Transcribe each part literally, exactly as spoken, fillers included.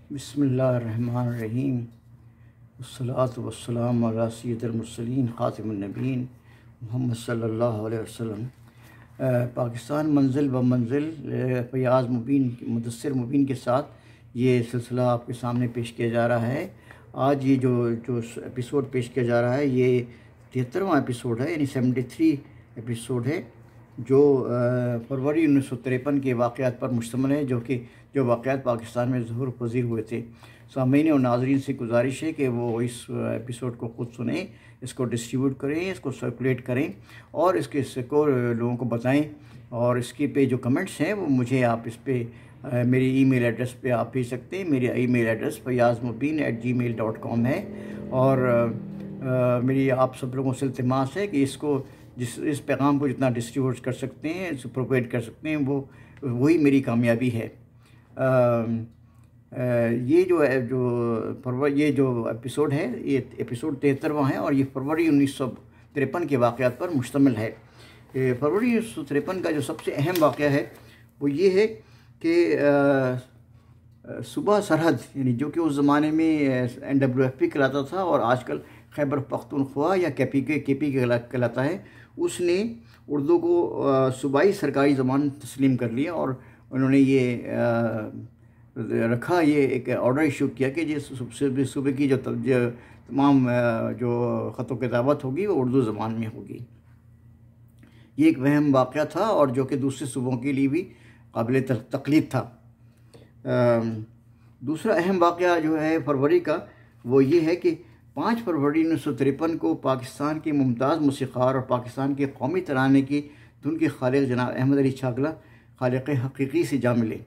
بسم اللہ الرحمن الرحیم والصلاة والسلام علی سید المرسلین خاتم النبیین محمد صلی اللہ علیہ وسلم۔ پاکستان منزل و منزل فیاض مبین مدثر مبین کے ساتھ یہ سلسلہ آپ کے سامنے پیش کیا جا رہا ہے۔ آج یہ جو جو ایپیسوڈ پیش کیا جا رہا ہے یہ تہترواں ایپیسوڈ ہے، یعنی سیونٹی تھری ایپیسوڈ ہے، جو فروری انیس سو تریپن کے واقعات پر مشتمل ہے، جو کہ جو واقعات پاکستان میں ظہور پذیر ہوئے تھے۔ سامعین اور ناظرین سے گزارش ہے کہ وہ اس ایپیسوڈ کو خود سنیں، اس کو ڈسٹریبیوٹ کریں، اس کو سرکولیٹ کریں اور اس کے اس کو لوگوں کو بتائیں، اور اس کے پہ جو کمنٹس ہیں وہ مجھے آپ اس پہ میری ای میل ایڈریس پہ آپ بھیج سکتے ہیں۔ میری email address Fayaz Mubeen at Gmail dot com ہے، اور میری آپ سب لوگوں سے التماس ہے کہ اس کو جس اس پیغام کو جتنا ڈسٹریبیوٹ کر سکتے ہیں، اس پروپیٹ کر سکتے ہیں، وہ وہی میری کامیابی ہے۔ آ, آ, یہ جو ہے جو فروری یہ جو ایپیسوڈ ہے یہ ایپیسوڈ تہترواں ہے، اور یہ فروری انیس سو تریپن کے واقعات پر مشتمل ہے۔ فروری انیس سو تریپن کا جو سب سے اہم واقعہ ہے وہ یہ ہے کہ صوبہ سرحد، یعنی جو کہ اس زمانے میں این ڈبلیو ایف پی کہلاتا تھا اور آج کل خیبر پختونخوا یا کے پی کے کے پی کے کہلاتا ہے، اس نے اردو کو صوبائی سرکاری زبان تسلیم کر لیا، اور انہوں نے یہ رکھا، یہ ایک آرڈر ایشو کیا کہ یہ صوبے کی جو تمام جو خط و کتابت ہوگی وہ اردو زبان میں ہوگی۔ یہ ایک اہم واقعہ تھا، اور جو کہ دوسرے صوبوں کے لیے بھی قابل تقلید تھا۔ دوسرا اہم واقعہ جو ہے فروری کا وہ یہ ہے کہ پانچ فروری انیس سو تریپن کو پاکستان کے ممتاز موسیقار اور پاکستان کے قومی ترانے کی دھن کے خالق جناب احمد علی چھاگلا خالق حقیقی سے جا ملے۔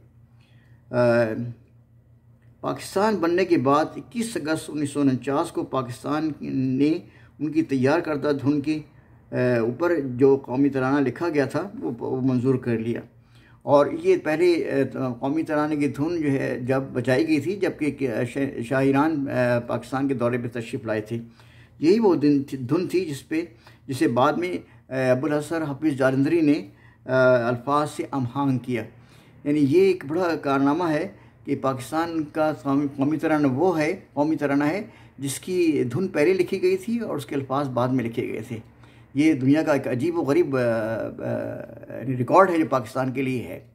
پاکستان بننے کے بعد اکیس اگست انیس سو انچاس کو پاکستان نے ان کی تیار کردہ دھن کے اوپر جو قومی ترانہ لکھا گیا تھا وہ منظور کر لیا، اور یہ پہلے قومی ترانے کی دھن جو ہے جب بجائی گئی تھی جبکہ شاعران پاکستان کے دورے پہ تشریف لائے تھے۔ یہی وہ دھن تھی جس پہ جسے بعد میں ابوالحسن حفیظ جالندھری نے الفاظ سے امہانگ کیا۔ یعنی یہ ایک بڑا کارنامہ ہے کہ پاکستان کا قومی ترانہ وہ ہے قومی ترانہ ہے جس کی دھن پہلے لکھی گئی تھی اور اس کے الفاظ بعد میں لکھے گئے تھے۔ یہ دنیا کا ایک عجیب و غریب ریکارڈ ہے جو پاکستان کے لیے ہے۔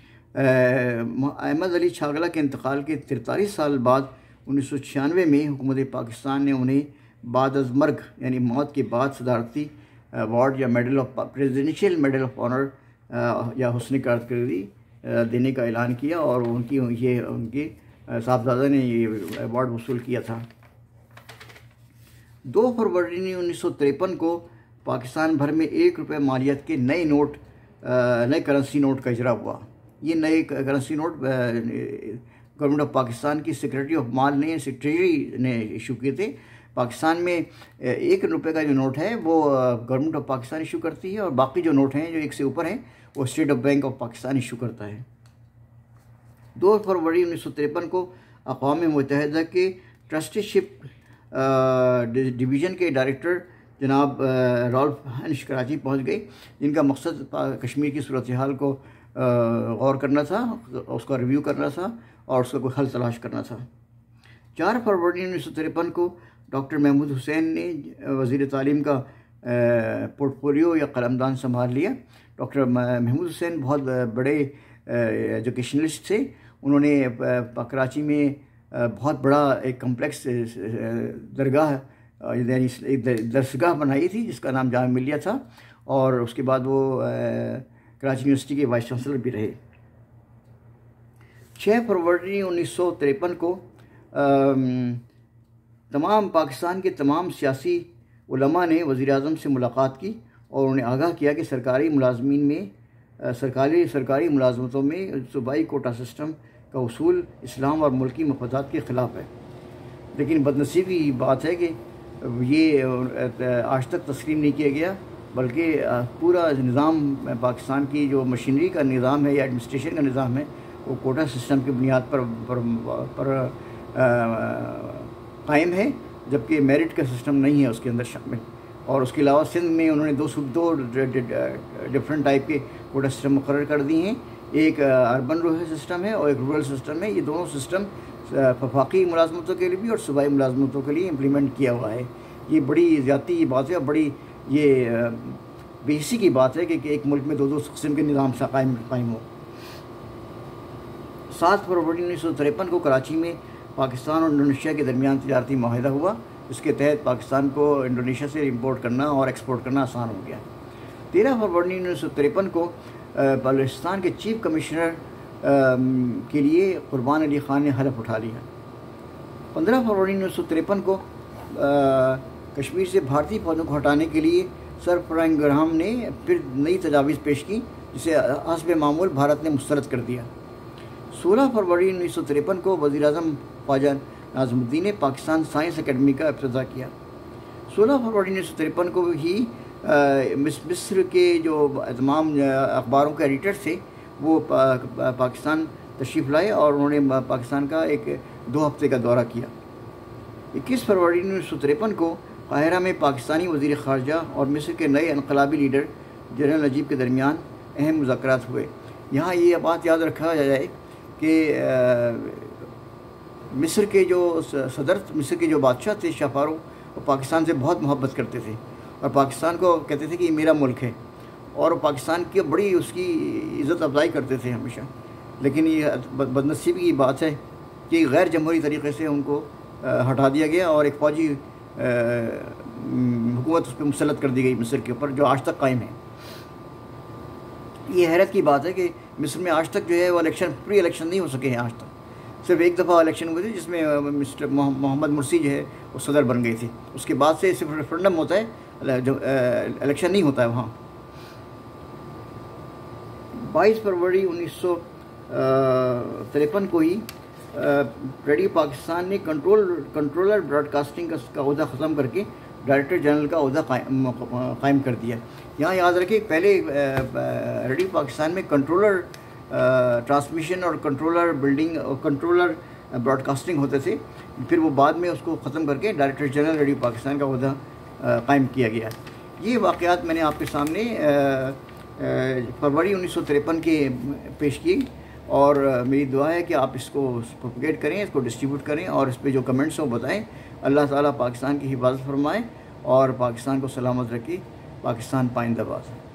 احمد علی چھاگلا کے انتقال کے تینتالیس سال بعد انیس سو چھیانوے میں حکومت پاکستان نے انہیں بعد از مرگ یعنی موت کے بعد صدارتی ایوارڈ یا medal of presidential medal of honour یا حسن کارکردگی دینے کا اعلان کیا، اور ان کی یہ ان کے صاحبزادہ نے یہ ایوارڈ وصول کیا تھا۔ دو فروری انیس سو تریپن کو پاکستان بھر میں ایک روپے مالیت کے نئے نوٹ نئے کرنسی نوٹ کا اجرا ہوا۔ یہ نئے currency note government of Pakistan کی سیکرٹری آف مال نے سیکرٹری نے ایشو کیے تھے۔ پاکستان میں ایک روپے کا جو نوٹ ہے وہ گورنمنٹ آف پاکستان ایشو کرتی ہے، اور باقی جو نوٹ ہیں جو ایک سے اوپر ہیں وہ state of bank of Pakistan issue کرتا ہے۔ دو فروری انیس سو تریپن کو اقوام متحدہ کے ٹرسٹی شپ ڈویژن کے ڈائریکٹر جناب رالف ہنش کراچی پہنچ گئے، جن کا مقصد کشمیر کی صورتحال کو غور کرنا تھا، اس کا ریویو کرنا تھا اور اس کا کوئی حل تلاش کرنا تھا۔ چار فروری انیس سو تریپن کو ڈاکٹر محمود حسین نے وزیر تعلیم کا پورٹ فولیو یا قلمدان سنبھال لیا۔ ڈاکٹر محمود حسین بہت بڑے ایجوکیشنلسٹ تھے۔ انہوں نے کراچی میں بہت بڑا ایک کمپلیکس درگاہ یعنی ایک درسگاہ بنائی تھی جس کا نام جامعہ ملیہ تھا، اور اس کے بعد وہ کراچی یونیورسٹی کے وائس چانسلر بھی رہے۔ چھ فروری انیس سو تریپن کو تمام پاکستان کے تمام سیاسی علماء نے وزیر اعظم سے ملاقات کی اور انہیں آگاہ کیا کہ سرکاری ملازمین میں سرکاری سرکاری ملازمتوں میں صوبائی کوٹا سسٹم کا اصول اسلام اور ملکی مفادات کے خلاف ہے۔ لیکن بدنصیبی کی بات ہے کہ یہ آج تک تسلیم نہیں کیا گیا، بلکہ پورا نظام پاکستان کی جو مشینری کا نظام ہے یا ایڈمنسٹریشن کا نظام ہے وہ کوٹا سسٹم کی بنیاد پر پر, پر قائم ہے، جبکہ میرٹ کا سسٹم نہیں ہے اس کے اندر شامل۔ اور اس کے علاوہ سندھ میں انہوں نے دو دو ڈفرینٹ ٹائپ کے کوٹا سسٹم مقرر کر دی ہیں۔ ایک اربن رورل سسٹم ہے اور ایک رورل سسٹم ہے. یہ دونوں سسٹم وفاقی ملازمتوں کے لیے بھی اور صوبائی ملازمتوں کے لیے امپلیمنٹ کیا ہوا ہے. یہ بڑی زیادتی کی بات ہے اور بڑی یہ بیسی کی بات ہے کہ ایک ملک میں دو دو قسم کے نظام سے قائم قائم ہو. سات فروری انیس سو تریپن کو کراچی میں پاکستان اور انڈونیشیا کے درمیان تجارتی معاہدہ ہوا. اس کے تحت پاکستان کو انڈونیشیا سے امپورٹ کرنا اور ایکسپورٹ کرنا آسان ہو گیا. تیرہ فروری انیس سو تریپن کو بلوچستان کے چیف کمشنر کے لیے قربان علی خان نے حلف اٹھا لیا. پندرہ فروری انیس سو تریپن کو کشمیر سے بھارتی فوجوں کو ہٹانے کے لیے سر فرینک گراہم نے پھر نئی تجاویز پیش کی جسے حسب معمول بھارت نے مسترد کر دیا. سولہ فروری انیس سو تریپن کو وزیر اعظم خواجہ ناظم الدین نے پاکستان سائنس اکیڈمی کا افتتاح کیا. سولہ فروری انیس سو تریپن کو ہی مصر کے جو تمام اخباروں کے ایڈیٹر تھے وہ پاکستان تشریف لائے اور انہوں نے پاکستان کا ایک دو ہفتے کا دورہ کیا. اکیس فروری انیس سو تریپن کو قاہرہ میں پاکستانی وزیر خارجہ اور مصر کے نئے انقلابی لیڈر جنرل نجیب کے درمیان اہم مذاکرات ہوئے. یہاں یہ بات یاد رکھا جائے کہ مصر کے جو صدر مصر کے جو بادشاہ تھے شاہ فاروق وہ پاکستان سے بہت محبت کرتے تھے اور پاکستان کو کہتے تھے کہ یہ میرا ملک ہے اور پاکستان کی بڑی اس کی عزت افزائی کرتے تھے ہمیشہ. لیکن یہ بدنصیبی کی بات ہے کہ غیر جمہوری طریقے سے ان کو ہٹا دیا گیا اور ایک فوجی حکومت اس پہ مسلط کر دی گئی مصر کے اوپر جو آج تک قائم ہے. یہ حیرت کی بات ہے کہ مصر میں آج تک جو ہے وہ الیکشن پری الیکشن نہیں ہو سکے ہیں. آج تک صرف ایک دفعہ الیکشن ہوئے تھے جس میں مسٹر محمد مرسی جو ہے وہ صدر بن گئی تھی. اس کے بعد سے صرف ریفرنڈم ہوتا ہے جو الیکشن نہیں ہوتا ہے وہاں. بائیس فروری انیس سو تریپن کو ہی ریڈیو پاکستان نے کنٹرول کنٹرولر براڈ کاسٹنگ کا عہدہ ختم کر کے ڈائریکٹر جنرل کا عہدہ قائم کر دیا. یہاں یاد رکھیں پہلے ریڈیو پاکستان میں کنٹرولر ٹرانسمیشن اور کنٹرولر بلڈنگ اور کنٹرولر براڈ کاسٹنگ ہوتے تھے. پھر وہ بعد میں اس کو ختم کر کے ڈائریکٹر جنرل ریڈیو پاکستان کا عہدہ قائم کیا گیا. یہ واقعات میں نے آپ کے سامنے فروری انیس سو تریپن کے پیش کیے اور میری دعا ہے کہ آپ اس کو پروپیگیٹ کریں, اس کو ڈسٹریبیوٹ کریں اور اس پہ جو کمنٹس ہیں وہ بتائیں. اللہ تعالیٰ پاکستان کی حفاظت فرمائے اور پاکستان کو سلامت رکھے. پاکستان پائندہ باد.